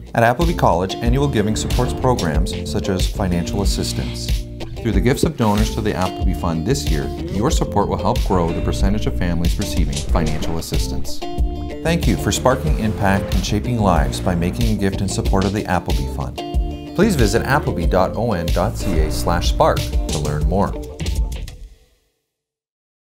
At Appleby College, annual giving supports programs such as financial assistance. Through the gifts of donors to the Appleby Fund this year, your support will help grow the percentage of families receiving financial assistance. Thank you for sparking impact and shaping lives by making a gift in support of the Appleby Fund. Please visit appleby.on.ca/spark to learn more.